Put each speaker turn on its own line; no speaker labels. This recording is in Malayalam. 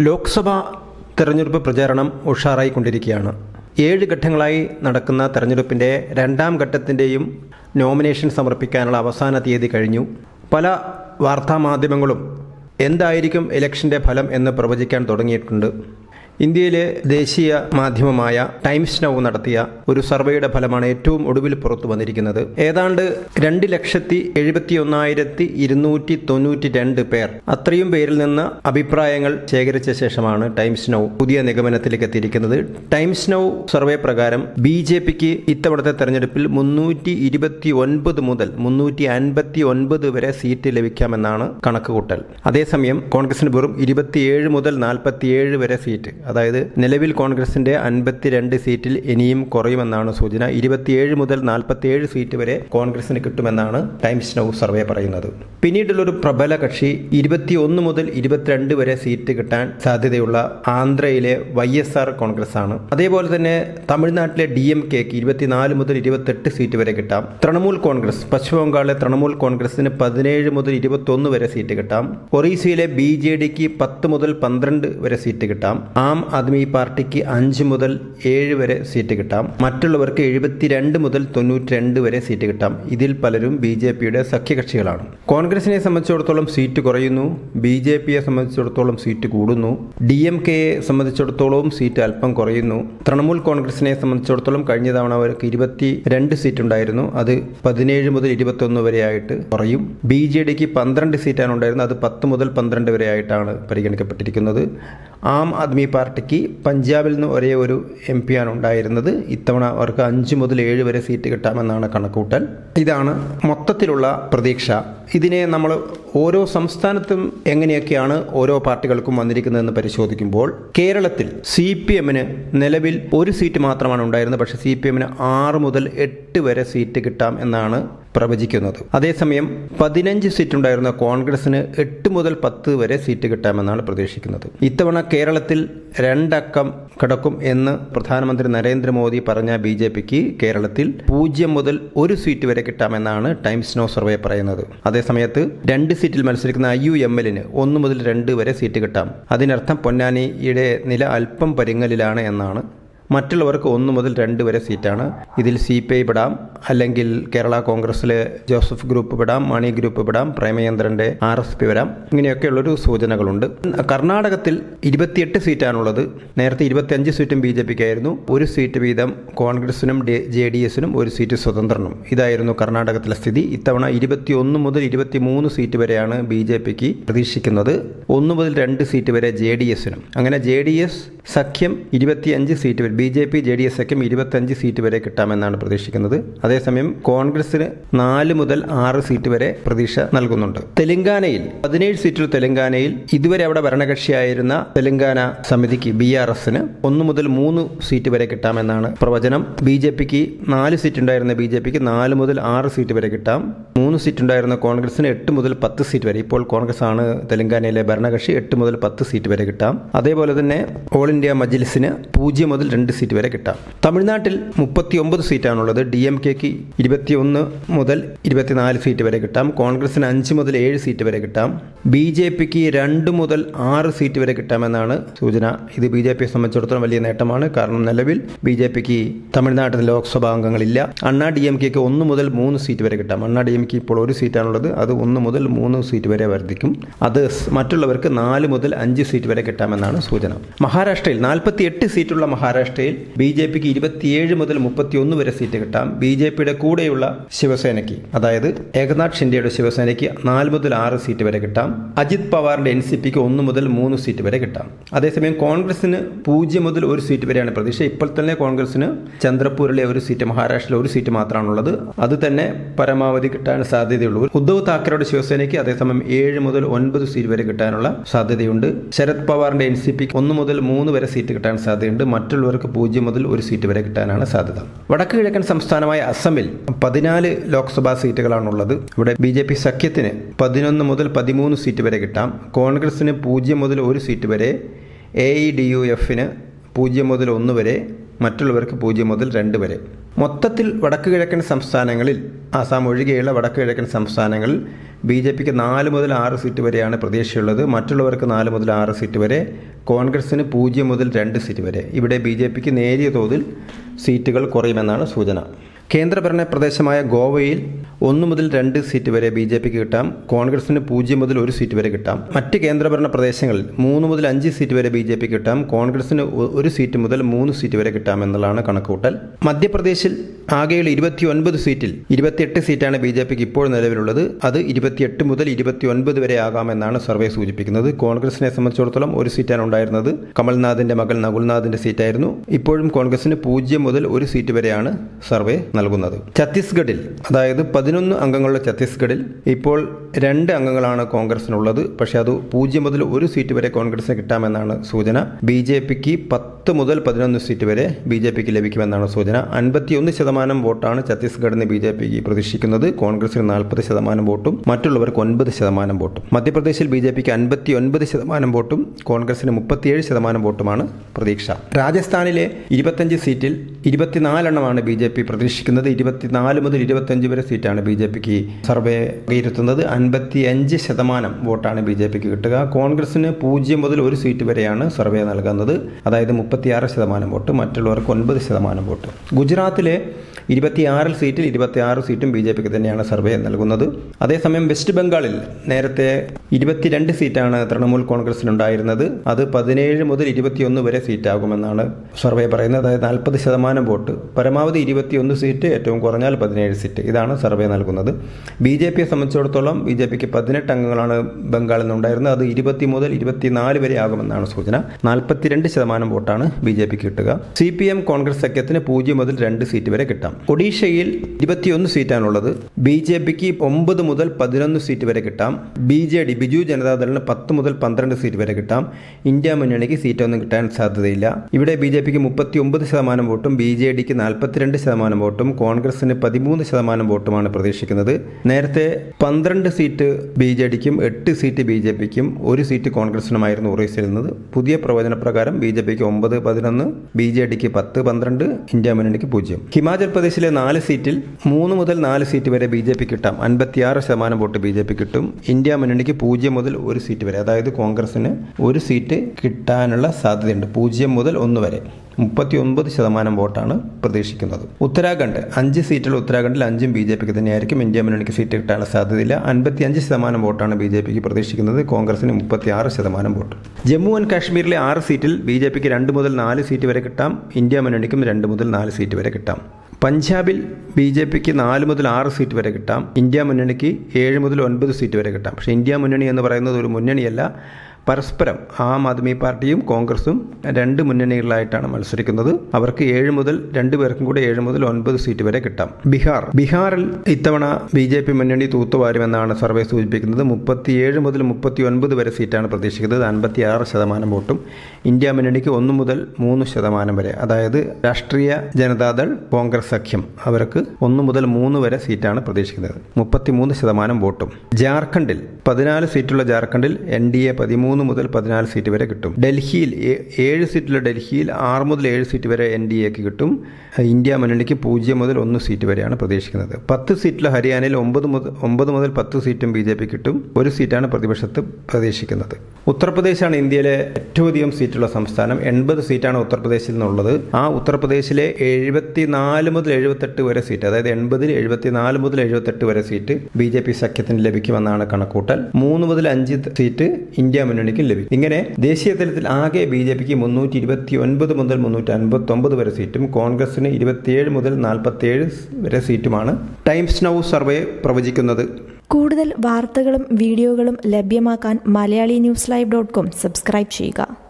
ലോക്സഭാ തെരഞ്ഞെടുപ്പ് പ്രചാരണം ഉഷാറായിക്കൊണ്ടിരിക്കുകയാണ്. 7 ഘട്ടങ്ങളായി നടക്കുന്ന തെരഞ്ഞെടുപ്പിൻ്റെ രണ്ടാം ഘട്ടത്തിൻ്റെയും നോമിനേഷൻ സമർപ്പിക്കാനുള്ള അവസാന തീയതി കഴിഞ്ഞു. പല വാർത്താമാധ്യമങ്ങളും എന്തായിരിക്കും ഇലക്ഷൻ്റെ ഫലം എന്ന് പ്രവചിക്കാൻ തുടങ്ങിയിട്ടുണ്ട്. ഇന്ത്യയിലെ ദേശീയ മാധ്യമമായ ടൈംസ് നൗ നടത്തിയ ഒരു സർവേയുടെ ഫലമാണ് ഏറ്റവും ഒടുവിൽ പുറത്തു വന്നിരിക്കുന്നത്. ഏതാണ്ട് 2,71,292 പേർ, അത്രയും പേരിൽ നിന്ന് അഭിപ്രായങ്ങൾ ശേഖരിച്ച ശേഷമാണ് ടൈംസ് നൗ പുതിയ നിഗമനത്തിലേക്ക് എത്തിയിരിക്കുന്നത്. ടൈംസ് നൗ സർവേ പ്രകാരം BJPക്ക് ഇത്തവണത്തെ തെരഞ്ഞെടുപ്പിൽ 329 മുതൽ 359 വരെ സീറ്റ് ലഭിക്കാമെന്നാണ് കണക്കുകൂട്ടൽ. അതേസമയം കോൺഗ്രസിന് വെറും 27 മുതൽ 47 വരെ സീറ്റ്, അതായത് നിലവിൽ കോൺഗ്രസിന്റെ 52 സീറ്റിൽ ഇനിയും കുറയുമെന്നാണ് സൂചന. 27 മുതൽ 47 സീറ്റ് വരെ കോൺഗ്രസിന് കിട്ടുമെന്നാണ് ടൈംസ് നൗ സർവേ പറയുന്നത്. പിന്നീടുള്ളൊരു പ്രബല കക്ഷി 21 മുതൽ 22 വരെ സീറ്റ് കിട്ടാൻ സാധ്യതയുള്ള ആന്ധ്രയിലെ YSR കോൺഗ്രസ് ആണ്. അതേപോലെ തന്നെ തമിഴ്നാട്ടിലെ DMKക്ക് 24 മുതൽ 28 സീറ്റ് വരെ കിട്ടാം. തൃണമൂൽ കോൺഗ്രസ്, പശ്ചിമ ബംഗാളിലെ തൃണമൂൽ കോൺഗ്രസിന് 17 മുതൽ 21 വരെ സീറ്റ് കിട്ടാം. ഒറീസയിലെ BJDക്ക് 10 മുതൽ 12 വരെ സീറ്റ് കിട്ടാം. ആം ആദ്മി പാർട്ടിക്ക് 5 മുതൽ 7 വരെ സീറ്റ് കിട്ടാം. മറ്റുള്ളവർക്ക് 72 മുതൽ 92 വരെ സീറ്റ് കിട്ടാം. ഇതിൽ പലരും BJPയുടെ സഖ്യകക്ഷികളാണ്. കോൺഗ്രസിനെ സംബന്ധിച്ചിടത്തോളം സീറ്റ് കുറയുന്നു, BJPയെ സംബന്ധിച്ചിടത്തോളം സീറ്റ് കൂടുന്നു, DMKയെ സംബന്ധിച്ചിടത്തോളം സീറ്റ് അല്പം കുറയുന്നു. തൃണമൂൽ കോൺഗ്രസിനെ സംബന്ധിച്ചിടത്തോളം കഴിഞ്ഞ തവണ അവർക്ക് 22 സീറ്റ് ഉണ്ടായിരുന്നു, അത് 17 മുതൽ 21 വരെ ആയിട്ട് കുറയും. BJDക്ക് 12 സീറ്റാണ് ഉണ്ടായിരുന്നത്, അത് 10 മുതൽ 12 വരെ ആയിട്ടാണ് പരിഗണിക്കപ്പെട്ടിരിക്കുന്നത്. ആം ആദ്മി പാർട്ടിക്ക് പഞ്ചാബിൽ നിന്ന് ഒരേ ഒരു MP ആണ് ഉണ്ടായിരുന്നത്. ഇത്തവണ അവർക്ക് 5 മുതൽ 7 വരെ സീറ്റ് കിട്ടാമെന്നാണ് കണക്കൂട്ടൽ. ഇതാണ് മൊത്തത്തിലുള്ള പ്രതീക്ഷ. ഇതിനെ നമ്മൾ ഓരോ സംസ്ഥാനത്തും എങ്ങനെയൊക്കെയാണ് ഓരോ പാർട്ടികൾക്കും വന്നിരിക്കുന്നതെന്ന് പരിശോധിക്കുമ്പോൾ കേരളത്തിൽ CPMന് നിലവിൽ ഒരു സീറ്റ് മാത്രമാണ് ഉണ്ടായിരുന്നത്. പക്ഷേ CPMന് 6 മുതൽ 8 വരെ സീറ്റ് കിട്ടാം എന്നാണ് പ്രവചിക്കുന്നത്. അതേസമയം 15 സീറ്റ് ഉണ്ടായിരുന്ന കോൺഗ്രസിന് 8 മുതൽ 10 വരെ സീറ്റ് കിട്ടാമെന്നാണ് പ്രതീക്ഷിക്കുന്നത്. ഇത്തവണ കേരളത്തിൽ 2 അക്കം കിടക്കും എന്ന് പ്രധാനമന്ത്രി നരേന്ദ്രമോദി പറഞ്ഞ BJPക്ക് കേരളത്തിൽ 0 മുതൽ 1 സീറ്റ് വരെ കിട്ടാമെന്നാണ് ടൈംസ് നൗ സർവേ പറയുന്നത്. അതേസമയത്ത് 2 സീറ്റിൽ മത്സരിക്കുന്ന IUMLന് 1 മുതൽ 2 വരെ സീറ്റ് കിട്ടാം. അതിനർത്ഥം പൊന്നാനിയുടെ നില അല്പം പരിങ്ങലിലാണ് എന്നാണ്. മറ്റുള്ളവർക്ക് 1 മുതൽ 2 വരെ സീറ്റാണ്. ഇതിൽ CPI പെടാം, അല്ലെങ്കിൽ കേരള കോൺഗ്രസിലെ ജോസഫ് ഗ്രൂപ്പ് പെടാം, മണി ഗ്രൂപ്പ് പെടാം, പ്രേമചന്ദ്രന്റെ RSP വരാം. ഇങ്ങനെയൊക്കെയുള്ളൊരു സൂചനകളുണ്ട്. കർണാടകത്തിൽ 28 സീറ്റാണുള്ളത്. നേരത്തെ 25 സീറ്റും BJPക്കായിരുന്നു. 1 സീറ്റ് വീതം കോൺഗ്രസിനും JDSനും 1 സീറ്റ് സ്വതന്ത്രനും. ഇതായിരുന്നു കർണാടകത്തിലെ സ്ഥിതി. ഇത്തവണ 21 മുതൽ 23 സീറ്റ് വരെയാണ് BJPക്ക് പ്രതീക്ഷിക്കുന്നത്. 1 മുതൽ 2 സീറ്റ് വരെ JDSനും. അങ്ങനെ JDS സഖ്യം 25 സീറ്റ് വരെ, BJP JDS സഖ്യം 25 സീറ്റ് വരെ കിട്ടാമെന്നാണ് പ്രതീക്ഷിക്കുന്നത്. അതേസമയം കോൺഗ്രസിന് 4 മുതൽ 6 സീറ്റ് വരെ പ്രതീക്ഷ നൽകുന്നുണ്ട്. തെലങ്കാനയിൽ 17 സീറ്റിൽ തെലങ്കാനയിൽ ഇതുവരെ അവിടെ ഭരണകക്ഷിയായിരുന്ന തെലങ്കാന സമിതിക്ക് BRSന് 1 മുതൽ 3 സീറ്റ് വരെ കിട്ടാമെന്നാണ് പ്രവചനം. BJPക്ക് 4 സീറ്റ് ഉണ്ടായിരുന്ന BJPക്ക് 4 മുതൽ 6 സീറ്റ് വരെ കിട്ടാം. 3 സീറ്റ് ഉണ്ടായിരുന്ന കോൺഗ്രസിന് 8 മുതൽ 10 സീറ്റ് വരെ. ഇപ്പോൾ കോൺഗ്രസ് ആണ് തെലങ്കാനയിലെ ഭരണകക്ഷി. 8 മുതൽ 10 സീറ്റ് വരെ കിട്ടാം. അതേപോലെ തന്നെ ഓൾ ഇന്ത്യ മജ്ലിസിന് 0 മുതൽ 2 സീറ്റ് വരെ കിട്ടാം. തമിഴ്നാട്ടിൽ 39 സീറ്റാണുള്ളത്. DMKക്ക് 21 മുതൽ 24 സീറ്റ് വരെ കിട്ടാം. കോൺഗ്രസിന് 5 മുതൽ 7 സീറ്റ് വരെ കിട്ടാം. BJPക്ക് 2 മുതൽ 6 സീറ്റ് വരെ കിട്ടാമെന്നാണ് സൂചന. ഇത് BJPയെ സംബന്ധിച്ചിടത്തോളം വലിയ നേട്ടമാണ്. കാരണം നിലവിൽ BJPക്ക് തമിഴ്നാട്ടിൽ ലോക്സഭാ അംഗങ്ങളില്ല. അണ്ണാ DMKക്ക് 1 മുതൽ 3 സീറ്റ് വരെ കിട്ടാം. അണ്ണാ DMK ഇപ്പോൾ 1 സീറ്റാണുള്ളത്, അത് 1 മുതൽ 3 സീറ്റ് വരെ വർദ്ധിക്കും. അത് മറ്റുള്ളവർക്ക് 4 മുതൽ 5 സീറ്റ് വരെ കിട്ടാമെന്നാണ് സൂചന. മഹാരാഷ്ട്രയിൽ 48 സീറ്റുള്ള മഹാരാഷ്ട്രയിൽ BJPക്ക് 27 മുതൽ 31 വരെ സീറ്റ് കിട്ടാം. BJPയുടെ കൂടെയുള്ള ശിവസേനയ്ക്ക്, അതായത് ഏകനാഥ് ഷിൻഡെയുടെ ശിവസേനയ്ക്ക് 4 മുതൽ 6 സീറ്റ് വരെ കിട്ടാം. അജിത് പവാറിന്റെ NCPക്ക് 1 മുതൽ 3 സീറ്റ് വരെ കിട്ടാം. അതേസമയം കോൺഗ്രസിന് 0 മുതൽ 1 സീറ്റ് വരെയാണ് പ്രതീക്ഷ. ഇപ്പോൾ തന്നെ കോൺഗ്രസിന് ചന്ദ്രപൂരിലെ 1 സീറ്റ്, മഹാരാഷ്ട്രയിലെ 1 സീറ്റ് മാത്രമാണുള്ളത്. അത് തന്നെ പരമാവധി കിട്ടാൻ സാധ്യതയുള്ളൂ. ഉദ്ധവ് താക്കറെയുടെ ശിവസേനയ്ക്ക് അതേസമയം 7 മുതൽ 9 സീറ്റ് വരെ കിട്ടാനുള്ള സാധ്യതയുണ്ട്. ശരത് പവാറിന്റെ NCPക്ക് 1 മുതൽ 3 വരെ സീറ്റ് കിട്ടാൻ സാധ്യതയുണ്ട്. മറ്റുള്ളവർക്ക് 0 മുതൽ 1 സീറ്റ് വരെ കിട്ടാനാണ് സാധ്യത. വടക്ക് കിഴക്കൻ സംസ്ഥാനമായ അസമിൽ 14 ലോക്സഭാ സീറ്റുകളാണുള്ളത്. ഇവിടെ BJP സഖ്യത്തിന് 11 മുതൽ 13 സീറ്റ് വരെ കിട്ടാം. കോൺഗ്രസിന് 0 മുതൽ 1 സീറ്റ് വരെ, AEDUFന് 0 മുതൽ 1 വരെ, മറ്റുള്ളവർക്ക് 0 മുതൽ 2 വരെ. മൊത്തത്തിൽ വടക്ക് കിഴക്കൻ സംസ്ഥാനങ്ങളിൽ ആസാം ഒഴികെയുള്ള വടക്ക് കിഴക്കൻ സംസ്ഥാനങ്ങളിൽ BJPക്ക് 4 മുതൽ 6 സീറ്റ് വരെയാണ് പ്രതീക്ഷയുള്ളത്. മറ്റുള്ളവർക്ക് 4 മുതൽ 6 സീറ്റ് വരെ, കോൺഗ്രസിന് 0 മുതൽ 2 സീറ്റ് വരെ. ഇവിടെ BJPക്ക് നേരിയ തോതിൽ സീറ്റുകൾ കുറയുമെന്നാണ് സൂചന. കേന്ദ്രഭരണ പ്രദേശമായ ഗോവയിൽ 1 മുതൽ 2 സീറ്റ് വരെ BJPക്ക് കിട്ടാം. കോൺഗ്രസിന് 0 മുതൽ 1 സീറ്റ് വരെ കിട്ടാം. മറ്റ് കേന്ദ്രഭരണ പ്രദേശങ്ങളിൽ 3 മുതൽ 5 സീറ്റ് വരെ BJPക്ക് കിട്ടാം. കോൺഗ്രസിന് 1 സീറ്റ് മുതൽ 3 സീറ്റ് വരെ കിട്ടാമെന്നുള്ളതാണ് കണക്കുകൂട്ടൽ. മധ്യപ്രദേശിൽ ആകെയുള്ള 29 സീറ്റിൽ 28 സീറ്റാണ് BJPക്ക് ഇപ്പോൾ നിലവിലുള്ളത്. അത് 28 മുതൽ 29 വരെ ആകാമെന്നാണ് സർവേ സൂചിപ്പിക്കുന്നത്. കോൺഗ്രസിനെ സംബന്ധിച്ചിടത്തോളം 1 സീറ്റാണ് ഉണ്ടായിരുന്നത്. കമൽനാഥിന്റെ മകൾ നകുൽനാഥിന്റെ സീറ്റായിരുന്നു. ഇപ്പോഴും കോൺഗ്രസിന് 0 മുതൽ 1 സീറ്റ് വരെയാണ് സർവേ നൽകുന്നത്. ഛത്തീസ്ഗഡിൽ, അതായത് 11 അംഗങ്ങളുടെ ഛത്തീസ്ഗഡിൽ ഇപ്പോൾ 2 അംഗങ്ങളാണ് കോൺഗ്രസിനുള്ളത്. പക്ഷേ അത് 0 മുതൽ 1 സീറ്റ് വരെ കോൺഗ്രസിന് കിട്ടാമെന്നാണ് സൂചന. BJPക്ക് 10 മുതൽ 11 സീറ്റ് വരെ BJPക്ക് ലഭിക്കുമെന്നാണ് സൂചന. 51% വോട്ടാണ് ഛത്തീസ്ഗഡിൽ നിന്ന് BJPക്ക് പ്രതീക്ഷിക്കുന്നത്. കോൺഗ്രസിന് 40% വോട്ടും മറ്റുള്ളവർക്ക് 9% വോട്ടും. മധ്യപ്രദേശിൽ BJPക്ക് 59% വോട്ടും കോൺഗ്രസിന് 37% വോട്ടുമാണ് പ്രതീക്ഷ. രാജസ്ഥാനിലെ 25 സീറ്റിൽ 24 എണ്ണമാണ് BJP പ്രതീക്ഷിക്കുന്നത്. 24 മുതൽ 25 വരെ സീറ്റാണ് BJPക്ക് സർവേ വിലയിരുത്തുന്നത്. 55% വോട്ടാണ് BJPക്ക് കിട്ടുക. കോൺഗ്രസിന് 0 മുതൽ 1 സീറ്റ് വരെയാണ് സർവേ നൽകുന്നത്. അതായത് 36% വോട്ട്, മറ്റുള്ളവർക്ക് 9% വോട്ട്. ഗുജറാത്തിലെ 26 സീറ്റിൽ 26 സീറ്റും BJPക്ക് തന്നെയാണ് സർവേ നൽകുന്നത്. അതേസമയം വെസ്റ്റ് ബംഗാളിൽ നേരത്തെ 22 സീറ്റാണ് തൃണമൂൽ കോൺഗ്രസിനുണ്ടായിരുന്നത്. അത് 17 മുതൽ 21 വരെ സീറ്റാകുമെന്നാണ് സർവേ പറയുന്നത്. അതായത് 40% വോട്ട്, പരമാവധി 21 സീറ്റ്, ഏറ്റവും കുറഞ്ഞാൽ 17 സീറ്റ്. ഇതാണ് സർവേ നൽകുന്നത്. BJPയെ സംബന്ധിച്ചിടത്തോളം BJPക്ക് 18 അംഗങ്ങളാണ് ബംഗാളിൽ നിന്നുണ്ടായിരുന്നത്. അത് 20 മുതൽ 24 വരെ ആകുമെന്നാണ് സൂചന. 42% വോട്ടാണ് BJPക്ക് കിട്ടുക. CPM കോൺഗ്രസ് സഖ്യത്തിന് 0 മുതൽ 2 സീറ്റ് വരെ കിട്ടാം. ഒഡീഷയിൽ 21 സീറ്റാണുള്ളത്. BJPക്ക് 9 മുതൽ 11 സീറ്റ് വരെ കിട്ടാം. BJD ബിജു ജനതാദളിന് 10 മുതൽ 12 സീറ്റ് വരെ കിട്ടാം. ഇന്ത്യ മുന്നണിക്ക് സീറ്റൊന്നും കിട്ടാൻ സാധ്യതയില്ല. ഇവിടെ BJPക്ക് 39% വോട്ടും BJDക്ക് 42% വോട്ടും കോൺഗ്രസിന് 13% വോട്ടുമാണ് പ്രതീക്ഷിക്കുന്നത്. നേരത്തെ 12 സീറ്റ് BJDക്കും 8 സീറ്റ് BJPക്കും 1 സീറ്റ് കോൺഗ്രസിനുമായിരുന്നു ഉറയിച്ചിരുന്നത്. പുതിയ പ്രവചന പ്രകാരം BJPക്ക് 9, 11, BJDക്ക് 10, 12, ഇന്ത്യ മുന്നണിക്ക് 0. ഹിമാചൽ പ്രദേശിലെ 4 സീറ്റിൽ 3 മുതൽ 4 സീറ്റ് വരെ BJPക്ക് കിട്ടാം. 56% വോട്ട് BJPക്ക് കിട്ടും. ഇന്ത്യ മുന്നണിക്ക് 0 മുതൽ 1 സീറ്റ് വരെ, അതായത് കോൺഗ്രസിന് 1 സീറ്റ് കിട്ടാനുള്ള സാധ്യതയുണ്ട്. 0 മുതൽ 1 വരെ 39% വോട്ടാണ് പ്രതീക്ഷിക്കുന്നത്. ഉത്തരാഖണ്ഡ് 5 സീറ്റുള്ള ഉത്തരാഖണ്ഡിൽ 5ഉം BJPക്ക് തന്നെയായിരിക്കും. ഇന്ത്യ മുന്നണിക്ക് സീറ്റ് കിട്ടാനുള്ള സാധ്യതയില്ല. 55% വോട്ടാണ് BJPക്ക് പ്രതീക്ഷിക്കുന്നത്. കോൺഗ്രസിന് 36% വോട്ട്. ജമ്മു ആൻഡ് കാശ്മീരിലെ 6 സീറ്റിൽ BJPക്ക് 2 മുതൽ 4 സീറ്റ് വരെ കിട്ടാം. ഇന്ത്യ മുന്നണിക്കും 2 മുതൽ 4 സീറ്റ് വരെ കിട്ടാം. പഞ്ചാബിൽ BJPക്ക് 4 മുതൽ 6 സീറ്റ് വരെ കിട്ടാം. ഇന്ത്യ മുന്നണിക്ക് 7 മുതൽ 9 സീറ്റ് വരെ കിട്ടാം. പക്ഷേ ഇന്ത്യ മുന്നണി എന്ന് പറയുന്നത് ഒരു മുന്നണിയല്ല. പരസ്പരം ആം ആദ്മി പാർട്ടിയും കോൺഗ്രസും 2 മുന്നണികളിലായിട്ടാണ് മത്സരിക്കുന്നത്. അവർക്ക് 7 മുതൽ 2 പേർക്കും കൂടെ 7 മുതൽ 9 സീറ്റ് വരെ കിട്ടാം. ബീഹാറിൽ ഇത്തവണ BJP മുന്നണി തൂത്തുവാരുമെന്നാണ് സർവേ സൂചിപ്പിക്കുന്നത്. 37 മുതൽ 39 വരെ സീറ്റാണ് പ്രതീക്ഷിക്കുന്നത്. 56% വോട്ടും. ഇന്ത്യ മുന്നണിക്ക് 1 മുതൽ 3% വരെ, അതായത് രാഷ്ട്രീയ ജനതാദൾ കോൺഗ്രസ് സഖ്യം, അവർക്ക് 1 മുതൽ 3 വരെ സീറ്റാണ് പ്രതീക്ഷിക്കുന്നത്. 33% വോട്ടും. ജാർഖണ്ഡിൽ 14 സീറ്റുള്ള ജാർഖണ്ഡിൽ NDA 13 മുതൽ 14 സീറ്റ് വരെ കിട്ടും. ഡൽഹിയിൽ 7 സീറ്റുള്ള ഡൽഹിയിൽ 6 മുതൽ 7 സീറ്റ് വരെ NDAക്ക് കിട്ടും. ഇന്ത്യ മുന്നണിക്ക് 0 മുതൽ 1 സീറ്റ് വരെയാണ് പ്രതീക്ഷിക്കുന്നത്. 10 സീറ്റുള്ള ഹരിയാനയിൽ 9 മുതൽ 10 സീറ്റും BJP കിട്ടും. 1 സീറ്റാണ് പ്രതിപക്ഷത്ത് പ്രതീക്ഷിക്കുന്നത്. ഉത്തർപ്രദേശാണ് ഇന്ത്യയിലെ ഏറ്റവും അധികം സീറ്റുള്ള സംസ്ഥാനം. 80 സീറ്റാണ് ഉത്തർപ്രദേശിൽ നിന്നുള്ളത്. ആ ഉത്തർപ്രദേശിലെ 74 മുതൽ 78 വരെ സീറ്റ്, അതായത് 80-ൽ 74 മുതൽ 78 വരെ സീറ്റ് BJP സഖ്യത്തിന് ലഭിക്കുമെന്നാണ് കണക്കൂട്ടൽ. 3 മുതൽ 5 സീറ്റ് ഇന്ത്യ മുന്നണിക്ക് ലഭിക്കും. ഇങ്ങനെ ദേശീയ തലത്തിൽ ആകെ BJPക്ക് 329 മുതൽ 359 വരെ സീറ്റും കോൺഗ്രസിന് 27 മുതൽ 47 വരെ സീറ്റുമാണ് ടൈംസ് നൗ സർവേ പ്രവചിക്കുന്നത്.
കൂടുതൽ വാർത്തകളും വീഡിയോകളും ലഭ്യമാക്കാൻ MalayaliNewsLive.com സബ്സ്ക്രൈബ് ചെയ്യുക.